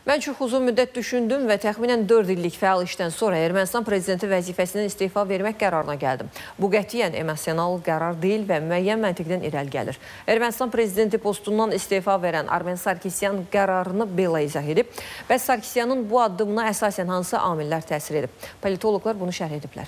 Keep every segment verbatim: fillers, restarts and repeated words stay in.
Mən çox uzun müddət düşündüm və təxminən dörd illik fəal işdən sonra Ermənistan prezidenti vəzifəsindən istifa vermək qərarına gəldim. Bu qətiyyən emosional qərar deyil və müəyyən məntiqdən irəli gəlir. Ermənistan prezidenti postundan istifa verən Armen Sarkisyan qərarını belə izah edib. Bəs Sarkisyanın bu addımına əsasən hansı amillər təsir edib? Politoloqlar bunu şərh ediblər.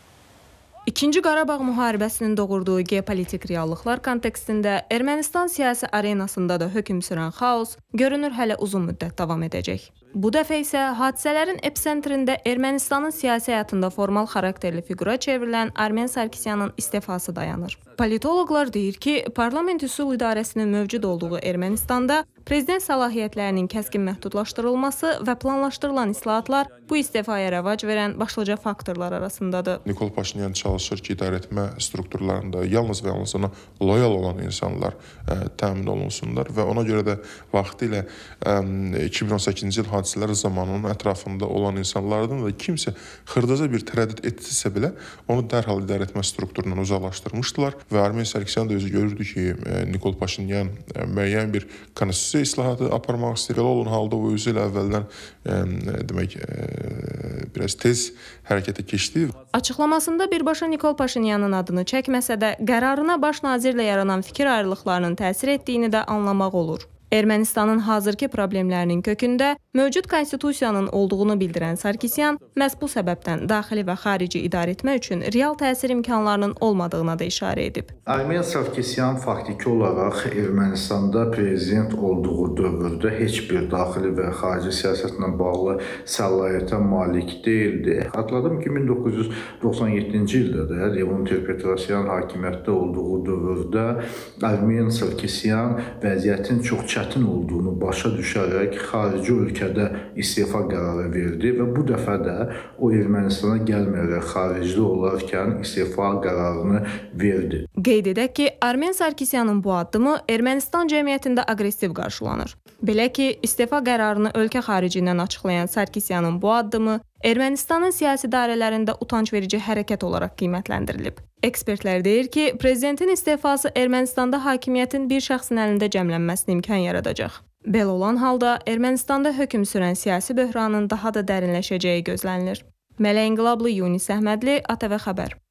İkinci Qarabağ müharibəsinin doğurduğu geopolitik reallıqlar kontekstində Ermənistan siyasi arenasında da hökm sürən xaos görünür hələ uzun müddət davam edəcək. Bu dəfə isə hadisələrin episentrində Ermənistanın siyasi həyatında formal xarakterli fiqura çevrilən Armen Sarkisyanın istifası dayanır. Politoloqlar deyir ki, parlament üsul idarəsinin mövcud olduğu Ermənistanda prezident səlahiyyətlərinin kəskin məhdudlaşdırılması və planlaşdırılan islahatlar bu istifaya rəvac verən başlıca faktorlar arasındadır. Nikol Paşinyan çalışır ki, idarəetmə strukturlarında yalnız və yalnız ona loyal olan insanlar ə, təmin olunsunlar və ona görə də vaxtilə ə, iki min on səkkizinci il hadisələri zamanının ətrafında olan insanlardan da kimsə xırdaca bir tərəddüd etsə belə onu dərhal idarəetmə strukturundan uzaqlaşdırmışdılar və Armen Sarkisyan da özü görürdü ki, Nikol Paşinyan müəyyən bir konstitusiya islahatı aparmaq istəyir. Belə olan halda o özü ilə əvvəldən ə, demək ə, biraz tez hərəkətə keçdi. Açıqlamasında birbaşa Nikol Paşinyanın adını çəkməsə də qərarına baş nazirlə yaranan fikir ayrılıqlarının təsir etdiyini də anlamaq olur. Ermənistanın hazırki problemlərinin kökündə mövcud konstitusiyanın olduğunu bildirən Sarkisyan məhz bu səbəbdən daxili və xarici idarə etmə üçün real təsir imkanlarının olmadığına da işarə edib. Armen Sarkisyan faktiki olaraq Ermənistanda prezident olduğu dövrdə heç bir daxili və xarici siyasətlə bağlı səlahiyyətə malik deyildi. Xatırladım ki, min doqquz yüz doxsan yeddinci ildə də Levon Ter-Petrosyan hakimiyyətdə olduğu dövrdə Armen Sarkisyan vəziyyətin çox çətin olduğunu başa düşərək xarici ölkədə istifa qərarı verdi və bu dəfə də o Ermənistana gəlməyərək xaricdə olarkən istifa qərarını verdi. Qeyd edək ki, Armen Sarkisyanın bu addımı Ermənistan cəmiyyətində aqressiv qarşılanır. Belə ki, istifa qərarını ölkə xaricindən açıqlayan Sarkisyanın bu addımı Ermənistanın siyasi dairələrində utanc verici hərəkət olaraq qiymətləndirilib. Ekspertlər deyir ki, prezidentin istifası Ermənistanda hakimiyyətin bir şəxsin əlində cəmlənməsinə imkan yaradacaq. Belə olan halda Ermənistanda hökm sürən siyasi böhranın daha da dərinləşəcəyi gözlənilir. Mələ İnqilablı, Yunis Əhmədli, A T V Xəbər.